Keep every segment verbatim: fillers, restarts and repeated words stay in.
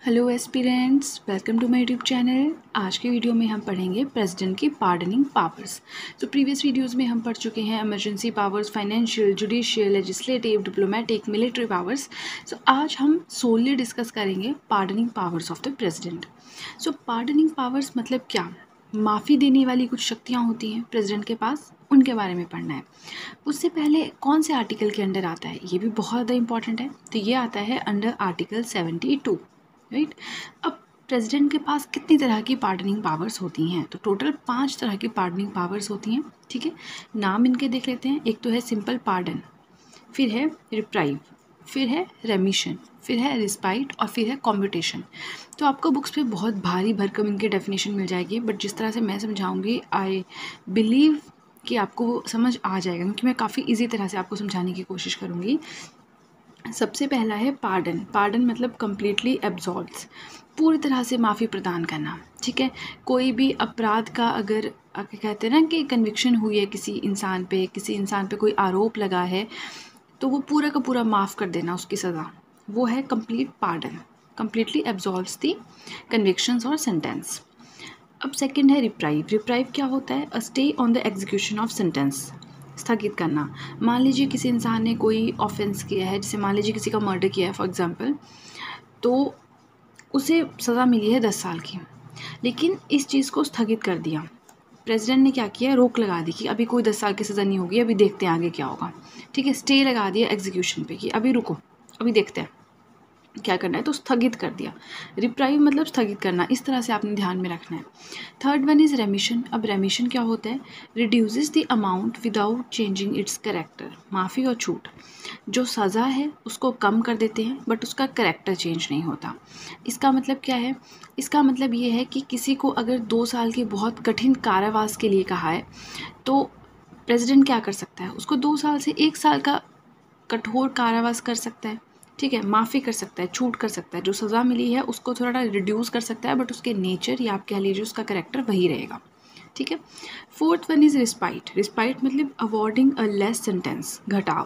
Hello aspirants, welcome to my YouTube channel. आज के video में हम पढ़ेंगे प्रेसिडेंट की पार्डनिंग पावर्स। तो प्रीवियस वीडियोस में हम पढ़ चुके हैं emergency powers, financial, judicial, legislative, diplomatic, military powers. So आज हम सोलली डिस्कस करेंगे pardoning powers of the president. So pardoning powers मतलब क्या? माफ़ी देने वाली कुछ शक्तियाँ होती हैं प्रेसिडेंट के पास, उनके बारे में पढ़ना है। उससे पहले कौन से आर्टिकल के अंडर आता है, ये भी बहुत ज़्यादा इंपॉर्टेंट है। तो ये आता है under article seventy two, right. अब प्रेसिडेंट के पास कितनी तरह की पार्डनिंग पावर्स होती हैं? तो टोटल पांच तरह की पार्डनिंग पावर्स होती हैं, ठीक है। नाम इनके देख लेते हैं। एक तो है सिंपल पार्डन, फिर है रिप्राइव, फिर है रेमिशन, फिर है रिस्पाइट और फिर है कॉम्यूटेशन। तो आपको बुक्स पे बहुत भारी भरकम इनकी डेफिनेशन मिल जाएगी, बट जिस तरह से मैं समझाऊंगी आई बिलीव कि आपको वो समझ आ जाएगा, क्योंकि मैं काफ़ी इजी तरह से आपको समझाने की कोशिश करूँगी। सबसे पहला है पार्डन। पार्डन मतलब कम्प्लीटली एब्जॉल्व्स, पूरी तरह से माफ़ी प्रदान करना, ठीक है। कोई भी अपराध का अगर कहते हैं ना कि कन्विक्शन हुई है किसी इंसान पे, किसी इंसान पे कोई आरोप लगा है, तो वो पूरा का पूरा माफ़ कर देना उसकी सज़ा, वो है complete pardon. Completely absolves the convictions और सेंटेंस। अब सेकंड है रिप्राइव। रिप्राइव क्या होता है? A stay on the execution of sentence, स्थगित करना। मान लीजिए किसी इंसान ने कोई ऑफेंस किया है, जैसे मान लीजिए किसी का मर्डर किया है फॉर एग्जांपल, तो उसे सज़ा मिली है दस साल की, लेकिन इस चीज़ को स्थगित कर दिया। प्रेसिडेंट ने क्या किया? रोक लगा दी कि अभी कोई दस साल की सज़ा नहीं होगी, अभी देखते हैं आगे क्या होगा, ठीक है। स्टे लगा दिया एग्जीक्यूशन पे कि अभी रुको, अभी देखते हैं क्या करना है, तो स्थगित कर दिया। रिप्राइव मतलब स्थगित करना, इस तरह से आपने ध्यान में रखना है। Third one is remission. अब रेमिशन क्या होता है? Reduces the amount without changing its character. माफ़ी और छूट, जो सज़ा है उसको कम कर देते हैं बट उसका करेक्टर चेंज नहीं होता। इसका मतलब क्या है? इसका मतलब ये है कि किसी को अगर दो साल की बहुत कठिन कारावास के लिए कहा है, तो प्रेसिडेंट क्या कर सकता है? उसको दो साल से एक साल का कठोर कारावास कर सकता है, ठीक है। माफ़ी कर सकता है, छूट कर सकता है, जो सज़ा मिली है उसको थोड़ा रिड्यूस कर सकता है, बट उसके नेचर या आप कह लीजिए उसका करेक्टर वही रहेगा, ठीक है। Fourth one is respite. Respite मतलब अवॉर्डिंग अ लेस सेंटेंस, घटाव,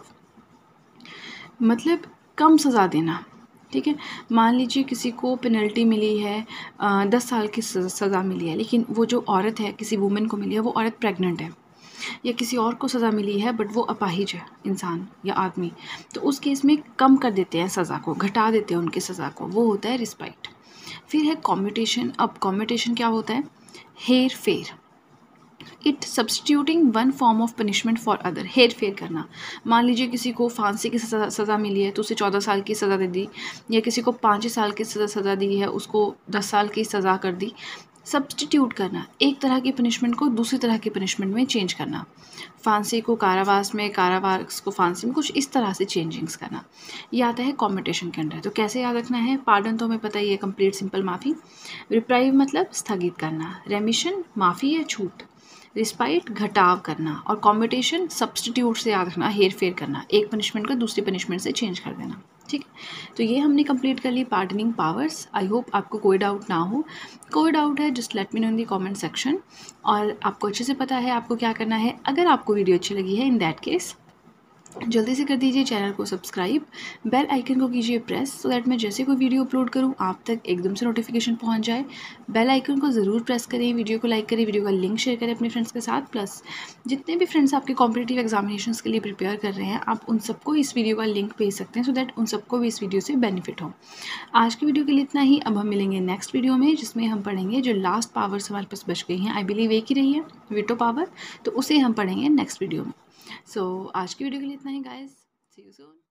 मतलब कम सज़ा देना, ठीक है। मान लीजिए किसी को पेनल्टी मिली है, आ, दस साल की सज़ा मिली है, लेकिन वो जो औरत है, किसी वुमेन को मिली है, वो औरत प्रेग्नेंट है, या किसी और को सज़ा मिली है बट वो अपाहिज है इंसान या आदमी, तो उस केस में कम कर देते हैं सज़ा को, घटा देते हैं उनकी सज़ा को, वो होता है रिस्पाइट। फिर है कॉम्यूटेशन। अब कॉम्यूटेशन क्या होता है? हेर फेर। It substituting one form of punishment for other. हेर फेर करना। मान लीजिए किसी को फांसी की सज़ा सज़ा मिली है तो उसे चौदह साल की सज़ा दे दी, या किसी को पाँच ही साल की सज़ा सज़ा दी है उसको दस साल की सज़ा कर दी। सब्सटीट्यूट करना, एक तरह की पनिशमेंट को दूसरी तरह की पनिशमेंट में चेंज करना। फांसी को कारावास में, कारावास को फांसी में, कुछ इस तरह से चेंजिंग्स करना। ये आता है कॉम्यूटेशन के अंडर। तो कैसे याद रखना है? पार्डन तो हमें पता ही है, कंप्लीट सिंपल माफ़ी। रिप्राइव मतलब स्थगित करना। रेमिशन माफ़ी या छूट। रिस्पाइट घटाव करना। और कॉम्यूटेशन सब्सटीट्यूट से याद रखना, हेर फेर करना, एक पनिशमेंट को दूसरी पनिशमेंट से चेंज कर देना, ठीक है। तो ये हमने कंप्लीट कर ली पार्डनिंग पावर्स। आई होप आपको कोई डाउट ना हो। कोई डाउट है just let me know in the comment section. और आपको अच्छे से पता है आपको क्या करना है। अगर आपको वीडियो अच्छी लगी है, इन दैट केस जल्दी से कर दीजिए चैनल को सब्सक्राइब, बेल आइकन को कीजिए प्रेस, सो दैट मैं जैसे कोई वीडियो अपलोड करूं आप तक एकदम से नोटिफिकेशन पहुंच जाए। बेल आइकन को ज़रूर प्रेस करें, वीडियो को लाइक करें, वीडियो का लिंक शेयर करें अपने फ्रेंड्स के साथ। प्लस जितने भी फ्रेंड्स आपके कॉम्पिटिटिव एग्जामिनेशंस के लिए प्रिपेयर कर रहे हैं, आप उन सबको इस वीडियो का लिंक भेज सकते हैं, सो दैट उन सबको भी इस वीडियो से बेनिफिट हो। आज की वीडियो के लिए इतना ही। अब हम मिलेंगे नेक्स्ट वीडियो में, जिसमें हम पढ़ेंगे जो लास्ट पावर्स हमारे पास बच गई हैं, आई बिलीव एक ही रही है, वीटो पावर, तो उसे हम पढ़ेंगे नेक्स्ट वीडियो में। सो so, आज की वीडियो के लिए इतना ही गाइस। See you soon.